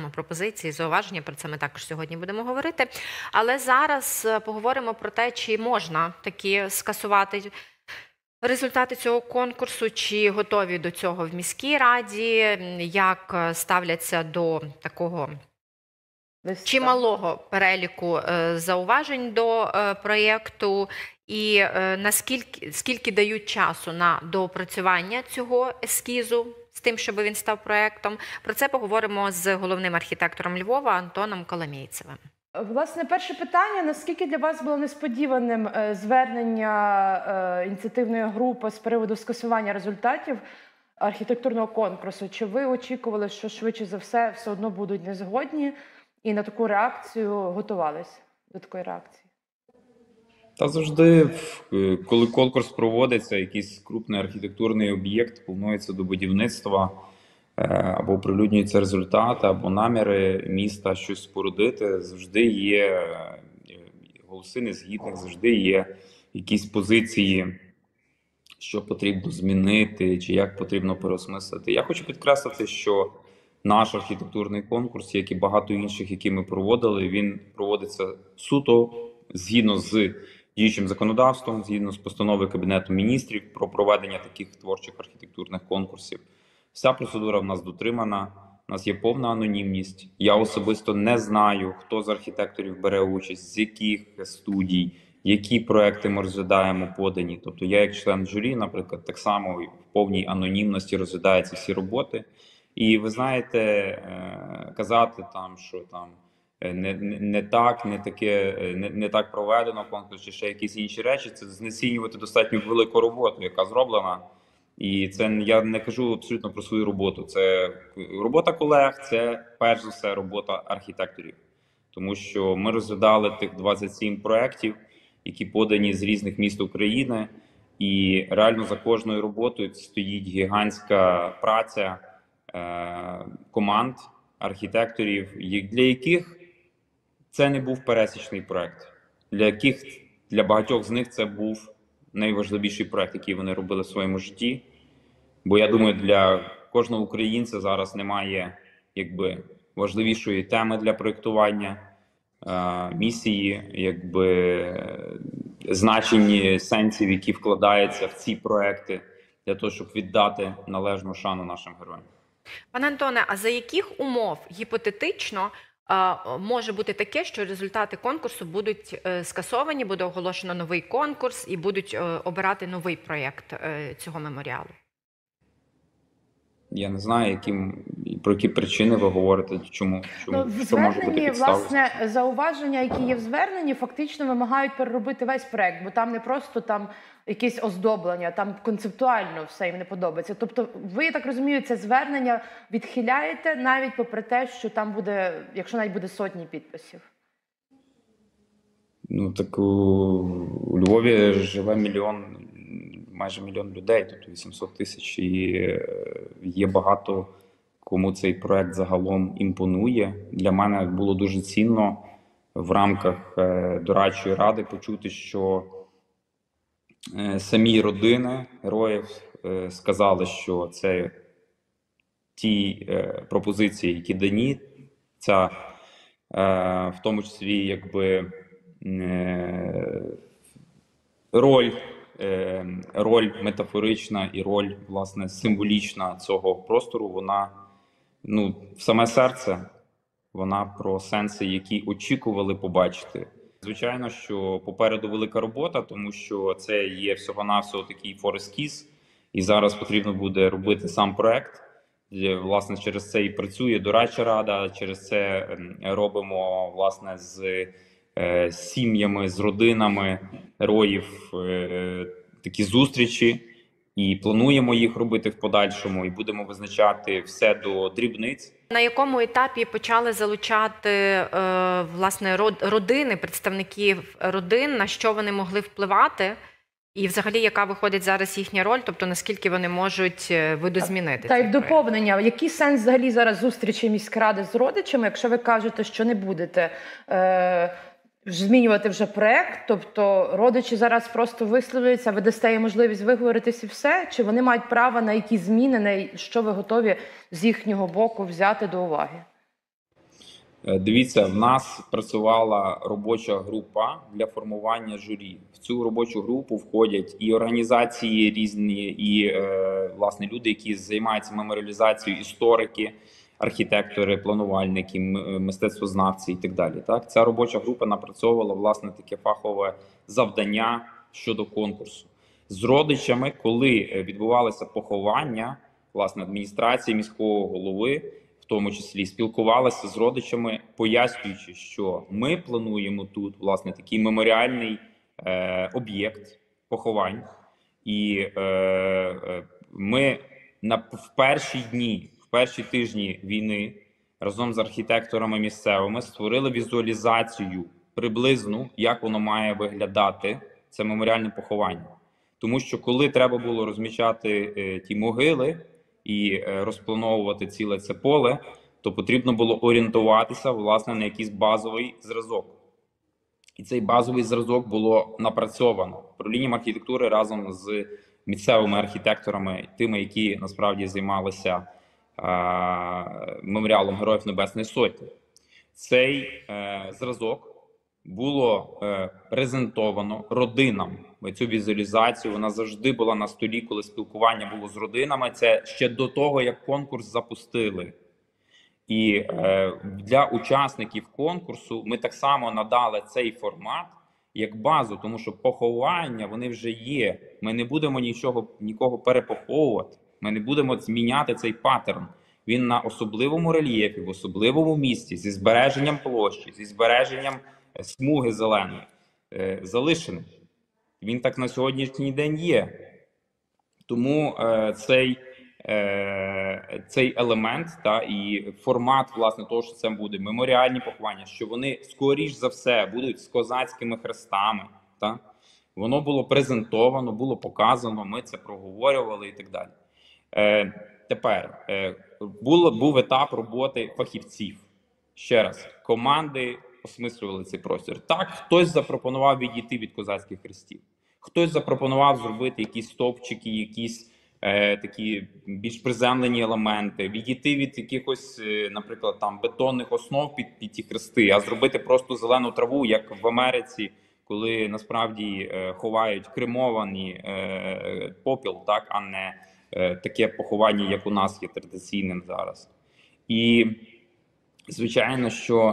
розглянемо пропозиції, зауваження, про це ми також сьогодні будемо говорити. Але зараз поговоримо про те, чи можна таки скасувати результати цього конкурсу, чи готові до цього в міській раді, як ставляться до такого чималого переліку зауважень до проєкту, і скільки дають часу на доопрацювання цього ескізу з тим, щоб він став проєктом. Про це поговоримо з головним архітектором Львова Антоном Коломійцевим. Власне, перше питання. Наскільки для вас було несподіваним звернення ініціативної групи з приводу скасування результатів архітектурного конкурсу? Чи ви очікували, що швидше за все одно будуть незгодні і на таку реакцію готувались, до такої реакції? Та завжди, коли конкурс проводиться, якийсь крупний архітектурний об'єкт планується до будівництва, або оприлюднюються результати, або наміри міста щось спорудити, завжди є голоси незгідних, завжди є якісь позиції, що потрібно змінити, чи як потрібно переосмислити. Я хочу підкреслити, що наш архітектурний конкурс, як і багато інших, які ми проводили, він проводиться суто згідно з діючим законодавством, згідно з постановою Кабінету міністрів про проведення таких творчих архітектурних конкурсів. Вся процедура в нас дотримана, у нас є повна анонімність. Я особисто не знаю, хто з архітекторів бере участь, з яких студій, які проекти ми розглядаємо подані. Тобто я як член журі, наприклад, так само в повній анонімності розглядаю ці всі роботи. І ви знаєте, казати там, що там не так проведено конкурс, чи ще якісь інші речі, це знецінювати достатньо велику роботу, яка зроблена. І це я не кажу абсолютно про свою роботу. Це робота колег, це перш за все робота архітекторів. Тому що ми розглядали тих 27 проєктів, які подані з різних міст України. І реально за кожною роботою стоїть гігантська праця команд, архітекторів, для яких це не був пересічний проєкт. Для багатьох з них це був найважливіший проєкт, який вони робили в своєму житті. Бо я думаю, для кожного українця зараз немає важливішої теми для проєктування, місії, значення сенсів, які вкладаються в ці проекти, для того, щоб віддати належну шану нашим героям. Пане Антоне, а за яких умов гіпотетично може бути таке, що результати конкурсу будуть скасовані, буде оголошено новий конкурс і будуть обирати новий проєкт цього меморіалу? Я не знаю, про які причини ви говорите, чому що може бути підставою. Власне, зауваження, які є в зверненні, фактично вимагають переробити весь проект, бо там не просто якісь оздоблення, там концептуально все їм не подобається. Тобто ви, я так розумію, це звернення відхиляєте навіть попри те, що там буде, якщо навіть буде сотні підписів? Ну так у Львові живе майже мільйон людей, тобто 800 тисяч, і є багато, кому цей проект загалом імпонує. Для мене було дуже цінно в рамках дорадчої ради почути, що самі родини героїв сказали, що це ті пропозиції, які дані, ця в тому числі роль метафорична і роль, власне, символічна цього простору, вона в саме серце, вона про сенси, які очікували побачити. Звичайно, що попереду велика робота, тому що це є всього-навсього такий форескіз, і зараз потрібно буде робити сам проект. Власне, через це і працює дорадча рада, через це робимо, власне, з сім'ями, з родинами героїв такі зустрічі, і плануємо їх робити в подальшому, і будемо визначати все до дрібниць. На якому етапі почали залучати, власне, родини, представників родин, на що вони могли впливати? І взагалі, яка виходить зараз їхня роль, тобто наскільки вони можуть видозмінити? Та й доповнення. Який сенс взагалі зараз зустрічі міськради з родичами, якщо ви кажете, що не будете змінювати вже проєкт, тобто родичі зараз просто висловлюються, ви дасте їм можливість виговоритись і все? Чи вони мають право на якісь зміни, на що ви готові з їхнього боку взяти до уваги? Дивіться, в нас працювала робоча група для формування журі. В цю робочу групу входять і організації різні, і власне люди, які займаються меморіалізацією, історики, архітектори, планувальники, мистецтвознавці і так далі. Так, ця робоча група напрацьовувала власне таке фахове завдання щодо конкурсу. З родичами, коли відбувалося поховання, власне, адміністрації міського голови, в тому числі спілкувалися з родичами, пояснюючи, що ми плануємо тут власне такий меморіальний об'єкт поховань, і ми в перші дні, в перші тижні війни разом з архітекторами місцевими створили візуалізацію приблизну, як воно має виглядати, це меморіальне поховання. Тому що коли треба було розміщати ті могили і розплановувати ціле це поле, то потрібно було орієнтуватися, власне, на якийсь базовий зразок. І цей базовий зразок було напрацьовано управлінням архітектури разом з місцевими архітекторами, тими, які насправді займалися меморіалом Героїв Небесної Сотні. Цей зразок було презентовано родинам. Цю візуалізацію, вона завжди була на столі, коли спілкування було з родинами. Це ще до того, як конкурс запустили. І для учасників конкурсу ми так само надали цей формат як базу, тому що поховання, вони вже є. Ми не будемо нікого перепоховувати. Ми не будемо зміняти цей паттерн. Він на особливому рельєфі, в особливому місці, зі збереженням площі, зі збереженням смуги зеленої залишений. Він так на сьогоднішній день є. Тому цей елемент і формат, власне, того, що це буде меморіальні поховання, що вони, скоріш за все, будуть з козацькими хрестами. Воно було презентовано, було показано, ми це проговорювали і так далі. Тепер, був етап роботи фахівців. Ще раз, команди осмислювали цей простір. Так, хтось запропонував відійти від козацьких хрестів. Хтось запропонував зробити якісь стовпчики, якісь такі більш приземлені елементи, відійти від якихось, наприклад, там бетонних основ під ті хрести, а зробити просто зелену траву, як в Америці, коли насправді ховають кремований попіл, так, а не таке поховання, як у нас є традиційним зараз. І, звичайно, що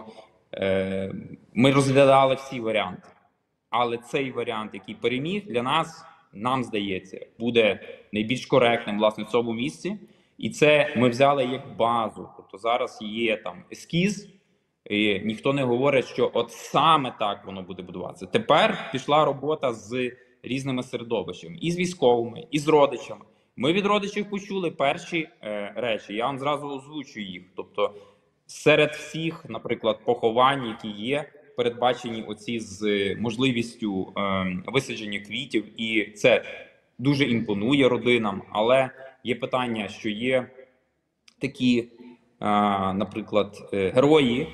ми розглядали всі варіанти. Але цей варіант, який переміг, для нас, нам здається, буде найбільш коректним, власне, в цьому місці. І це ми взяли як базу. Тобто зараз є там ескіз, і ніхто не говорить, що от саме так воно буде будуватися. Тепер пішла робота з різними середовищами. І з військовими, і з родичами. Ми від родичів почули перші речі. Я вам зразу озвучу їх. Тобто серед всіх, наприклад, поховань, які є, передбачені оці з можливістю висадження квітів, і це дуже імпонує родинам, але є питання, що є такі, наприклад, герої,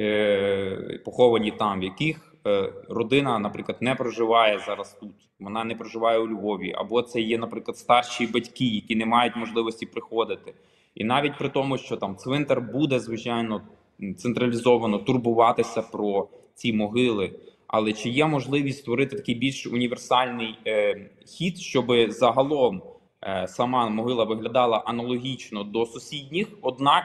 поховані там, в яких родина, наприклад, не проживає зараз тут, вона не проживає у Львові, або це є, наприклад, старші батьки, які не мають можливості приходити. І навіть при тому, що там цвинтар буде, звичайно, централізовано турбуватися про ці могили, але чи є можливість створити такий більш універсальний хід, щоб загалом сама могила виглядала аналогічно до сусідніх, однак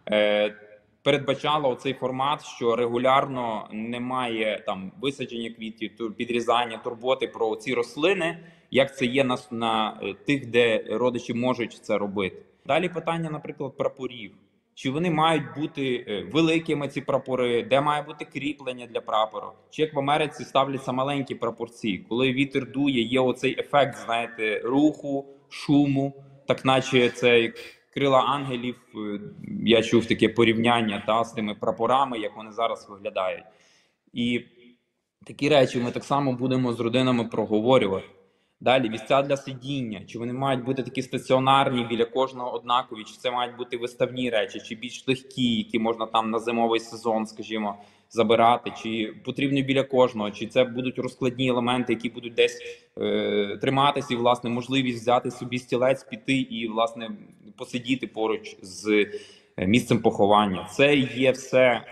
передбачала оцей формат, що регулярно немає там висадження квітів, підрізання, турботи про ці рослини, як це є на тих, де родичі можуть це робити. Далі питання, наприклад, прапорів. Чи вони мають бути великими, ці прапори, де має бути кріплення для прапору? Чи як в Америці ставляться маленькі прапорці? Коли вітер дує, є оцей ефект, знаєте, руху, шуму, так наче це крила ангелів, я чув таке порівняння з тими прапорами, як вони зараз виглядають. І такі речі ми так само будемо з родинами проговорювати. Далі, місця для сидіння, чи вони мають бути такі стаціонарні, біля кожного однакові, чи це мають бути виставні речі, чи більш легкі, які можна там на зимовий сезон, скажімо, забирати, чи потрібно біля кожного, чи це будуть розкладні елементи, які будуть десь триматися, і, власне, можливість взяти собі стілець, піти і, власне, посидіти поруч з місцем поховання. Це є все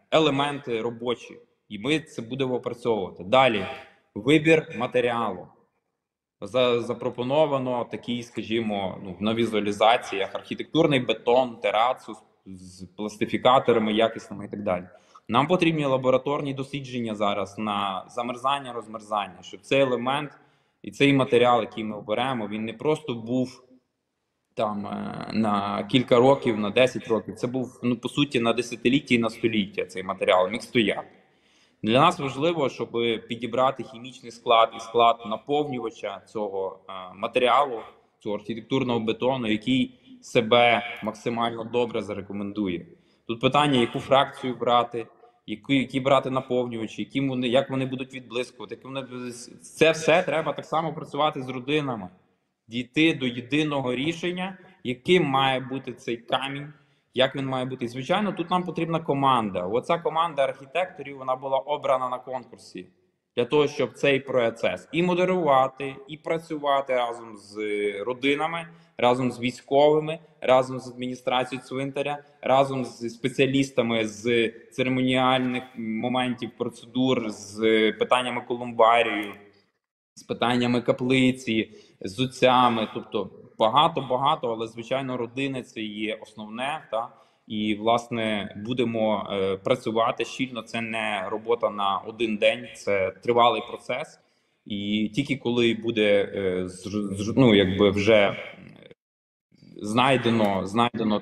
елементи робочі. І ми це будемо опрацьовувати. Далі, вибір матеріалу. Запропоновано такий, скажімо, на візуалізаціях архітектурний бетон, терацу з пластифікаторами якісними і так далі. Нам потрібні лабораторні дослідження зараз на замерзання, розмерзання, щоб цей елемент і цей матеріал, який ми оберемо, він не просто був там на кілька років, на 10 років. Це був, по суті, на десятиліття і на століття цей матеріал міг стояти. Для нас важливо, щоб підібрати хімічний склад і склад наповнювача цього матеріалу, цього архітектурного бетону, який себе максимально добре зарекомендує. Тут питання, яку фракцію брати, які брати наповнювачі, як вони будуть відблискувати. Це все треба так само працювати з родинами, дійти до єдиного рішення, яким має бути цей камінь, як він має бути. І, звичайно, тут нам потрібна команда. Оця команда архітекторів, вона була обрана на конкурсі для того, щоб цей процес і модерувати, і працювати разом з родинами, разом з військовими, разом з адміністрацією цвинтаря, разом з спеціалістами з церемоніальних моментів, процедур, з питаннями колумбарію, з питаннями каплиці, з отцями, тобто багато, але, звичайно, родини – це є основне, і, власне, будемо працювати щільно, це не робота на один день, це тривалий процес, і тільки коли буде, вже знайдено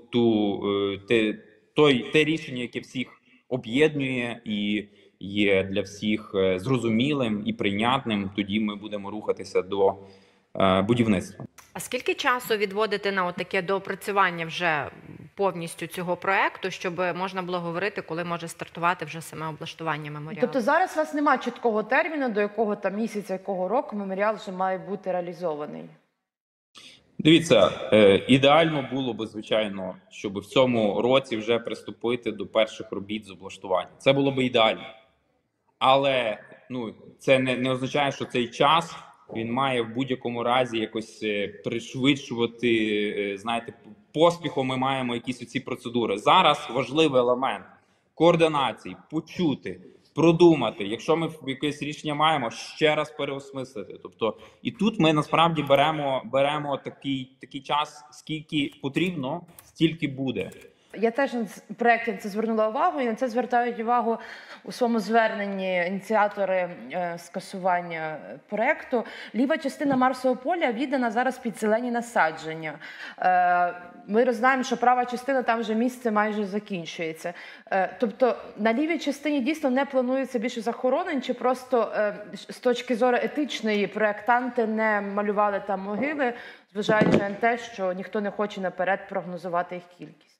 те рішення, яке всіх об'єднує і є для всіх зрозумілим і прийнятним, тоді ми будемо рухатися до будівництва. А скільки часу відводити на таке доопрацювання вже повністю цього проекту, щоб можна було говорити, коли може стартувати вже саме облаштування меморіалу? Тобто зараз у вас немає чіткого терміну, до якого там місяця, якого року меморіал вже має бути реалізований? Дивіться, ідеально було би, звичайно, щоб в цьому році вже приступити до перших робіт з облаштування. Це було б ідеально. Але це не означає, що цей час він має в будь-якому разі якось пришвидшувати, поспіхом ми маємо якісь оці процедури. Зараз важливий елемент координації, почути, продумати. Якщо ми якесь рішення маємо, ще раз переосмислити. Тобто, і тут ми насправді беремо такий час, скільки потрібно, стільки буде. Я теж в проєкті це звернула увагу, і на це звертають увагу у своєму зверненні ініціатори скасування проєкту. Ліва частина Марсового поля віддана зараз під зелені насадження. Ми знаємо, що права частина, там вже місце майже закінчується. Тобто на лівій частині дійсно не планується більше захоронень, чи просто з точки зору етичної проєктанти не малювали там могили, зважаючи на те, що ніхто не хоче наперед прогнозувати їх кількість?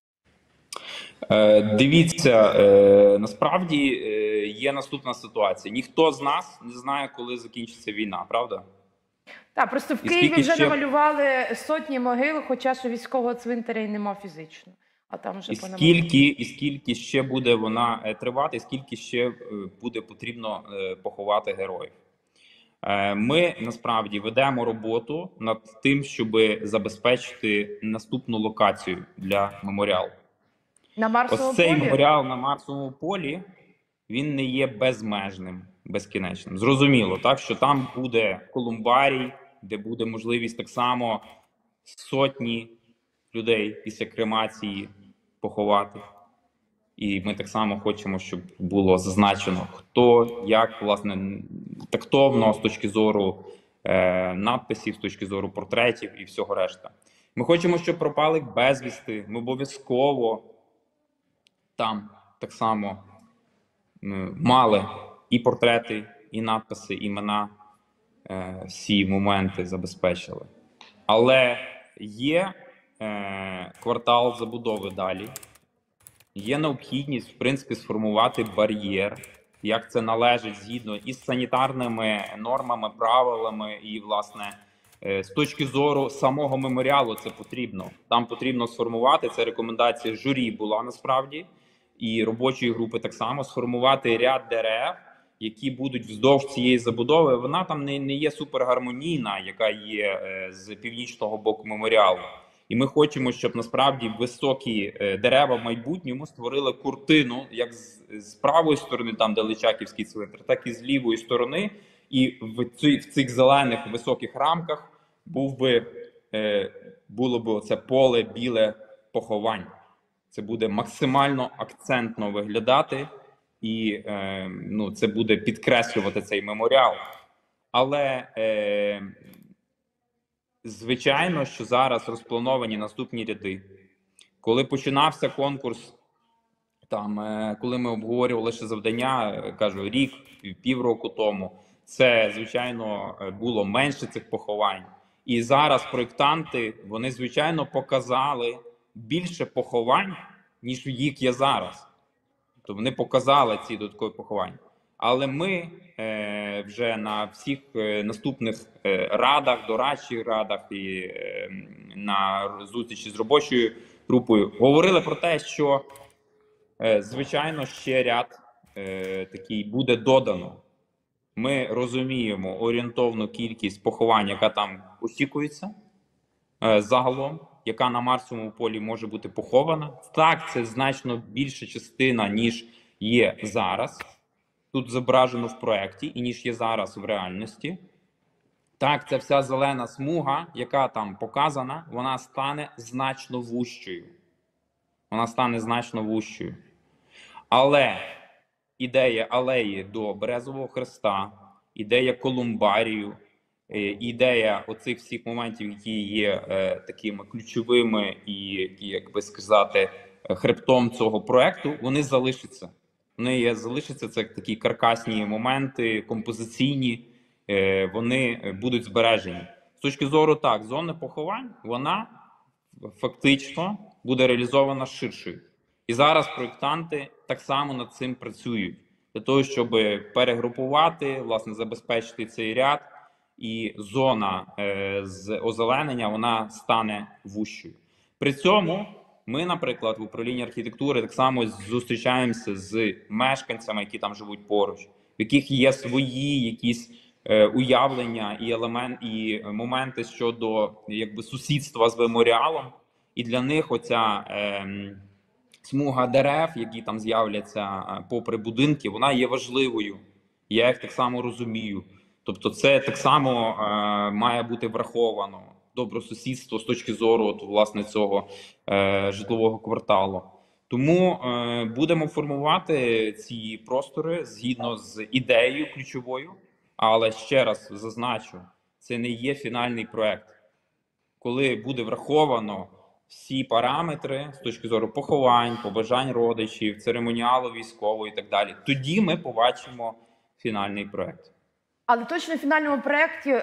Дивіться, насправді є наступна ситуація. Ніхто з нас не знає, коли закінчиться війна, правда? Так, просто в Києві вже намалювали сотні могил, хоча ж військового цвинтаря й нема фізично. А там вже скільки ще буде вона тривати, скільки ще буде потрібно поховати героїв. Ми, насправді, ведемо роботу над тим, щоб забезпечити наступну локацію для меморіалу. На Марсовому Ось цей полі? меморіал на Марсовому полі, він не є безмежним, безкінечним. Зрозуміло, так, що там буде колумбарій, де буде можливість так само сотні людей після кремації поховати. І ми так само хочемо, щоб було зазначено, хто, як, власне, тактовно з точки зору надписів, з точки зору портретів і всього решта. Ми хочемо, щоб пропали безвісти. Ми обов'язково там так само мали і портрети, і надписи, імена, всі моменти забезпечили. Але є квартал забудови далі. Є необхідність, в принципі, сформувати бар'єр, як це належить згідно із санітарними нормами, правилами і, власне, з точки зору самого меморіалу це потрібно. Там потрібно сформувати, це рекомендація журі була насправді, і робочої групи так само, сформувати ряд дерев, які будуть вздовж цієї забудови. Вона там не є супергармонійна, яка є з північного боку меморіалу. І ми хочемо, щоб насправді високі дерева в майбутньому створили куртину, як з правої сторони, там де Личаківський цвинтар, так і з лівої сторони. І в цих зелених високих рамках було б оце поле біле поховань. Це буде максимально акцентно виглядати, і це буде підкреслювати цей меморіал. Але звичайно, що зараз розплановані наступні ряди. Коли починався конкурс, коли ми обговорювали ще завдання, кажу, рік, півроку тому, це, звичайно, було менше цих поховань. І зараз проєктанти, вони, звичайно, показали більше поховань, ніж їх є зараз. Тобто вони показали ці додаткові поховання. Але ми вже на всіх наступних радах, дорадчих радах і на зустрічі з робочою групою говорили про те, що, звичайно, ще ряд такий буде додано. Ми розуміємо орієнтовну кількість поховань, яка там очікується загалом, яка на Марсовому полі може бути похована. Так, це значно більша частина, ніж є зараз. Тут зображено в проєкті, і ніж є зараз в реальності. Так, ця вся зелена смуга, яка там показана, вона стане значно вужчою. Вона стане значно вужчою. Але ідея алеї до Березового Хреста, ідея колумбарію, ідея оцих всіх моментів, які є такими ключовими і, як би сказати, хребтом цього проєкту, вони залишаться. Вони залишаться, це такі каркасні моменти, композиційні, вони будуть збережені. З точки зору, так, зони поховань, вона фактично буде реалізована ширшою. І зараз проєктанти так само над цим працюють, для того, щоб перегрупувати, власне, забезпечити цей ряд, і зона з озеленення, вона стане вужчою. При цьому ми, наприклад, в управлінні архітектури так само зустрічаємося з мешканцями, які там живуть поруч, в яких є свої якісь уявлення і моменти щодо якби сусідства з меморіалом. І для них оця смуга дерев, які там з'являться попри будинки, вона є важливою. Я їх так само розумію. Тобто це так само має бути враховано. Добросусідство з точки зору власне цього житлового кварталу. Тому будемо формувати ці простори згідно з ідеєю ключовою, але ще раз зазначу, це не є фінальний проект. Коли буде враховано всі параметри з точки зору поховань, побажань родичів, церемоніалу військового і так далі, тоді ми побачимо фінальний проект. Але точно в фінальному проєкті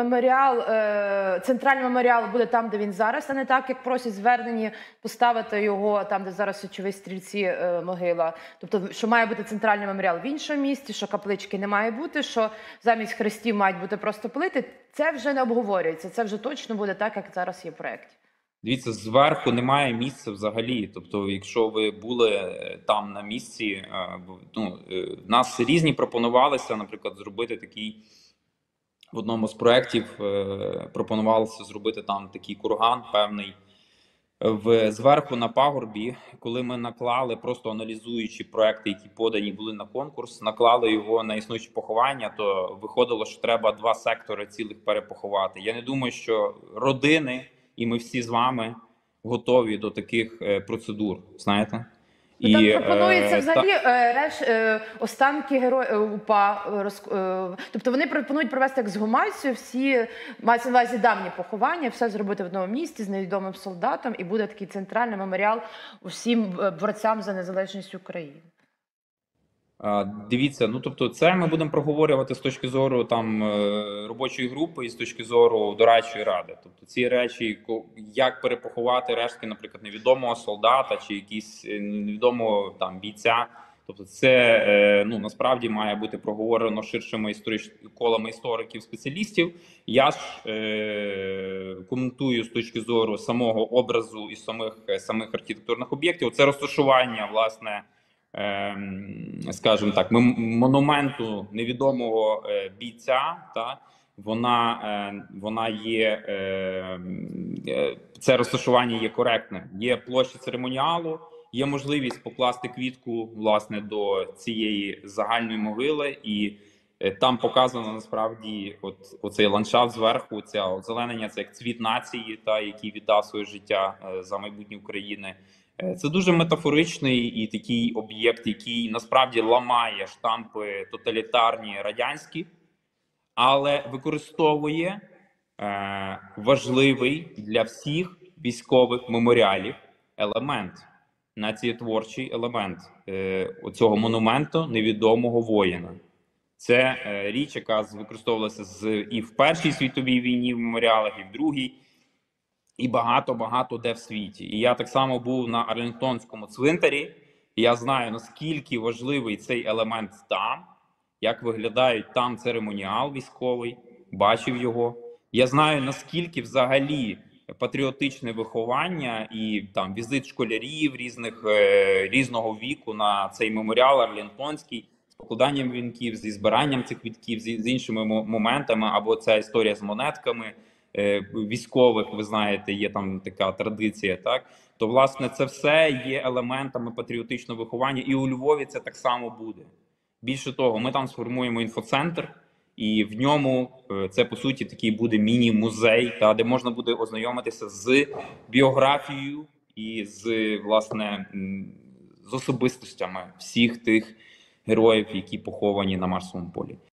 центральний меморіал буде там, де він зараз, а не так, як просять звернені поставити його там, де зараз Січові Стрільці могила. Тобто, що має бути центральний меморіал в іншому місті, що каплички не має бути, що замість хрестів мають бути просто плити. Це вже не обговорюється, це вже точно буде так, як зараз є в проєкті. Дивіться, зверху немає місця взагалі. Тобто, якщо ви були там на місці, нас різні пропонувалися, наприклад, зробити такий, в одному з проєктів пропонувалося зробити там такий курган певний. Зверху на пагорбі, коли ми наклали, просто аналізуючи проекти, які подані були на конкурс, наклали його на існуючі поховання, то виходило, що треба 2 сектори цілих перепоховати. Я не думаю, що родини і ми всі з вами готові до таких процедур, знаєте? Там пропонується взагалі останки героїв УПА. Тобто вони пропонують провести ексгумацію, всі, мається на увазі давні поховання, все зробити в одному місті з невідомим солдатом, і буде такий центральний меморіал усім борцям за незалежність України. Дивіться, тобто це ми будемо проговорювати з точки зору робочої групи і з точки зору дорадчої ради. Тобто ці речі, як перепоховати рештки, наприклад, невідомого солдата чи якісь невідомого бійця. Тобто це насправді має бути проговорено ширшими колами істориків, спеціалістів. Я ж коментую з точки зору самого образу і самих архітектурних об'єктів. Це розташування, власне, скажімо так, монументу невідомого бійця, вона є, це розташування є коректним. Є площа церемоніалу, є можливість покласти квітку, власне, до цієї загальної могили, і там показано насправді оцей ландшафт зверху, ця озеленення, це як цвіт нації, який віддав своє життя за майбутнє України. Це дуже метафоричний і такий об'єкт, який насправді ламає штампи тоталітарні радянські, але використовує важливий для всіх військових меморіалів елемент, націєтворчий елемент оцього монументу невідомого воїна. Це річ, яка використовувалася і в Першій світовій війні в меморіалах, і в Другій, і багато-багато де в світі. І я так само був на Арлінгтонському цвинтарі, і я знаю, наскільки важливий цей елемент там, як виглядають там церемоніал військовий, бачив його. Я знаю, наскільки взагалі патріотичне виховання і там візит школярів різного віку на цей меморіал Арлінгтонський, з покладанням вінків, зі збиранням цих квітків, з іншими моментами, або ця історія з монетками військових, ви знаєте, є там така традиція, так? То, власне, це все є елементами патріотичного виховання, і у Львові це так само буде. Більше того, ми там сформуємо інфоцентр, і в ньому це, по суті, такий буде міні-музей, де можна буде ознайомитися з біографією і власне, з особистостями всіх тих героїв, які поховані на Марсовому полі.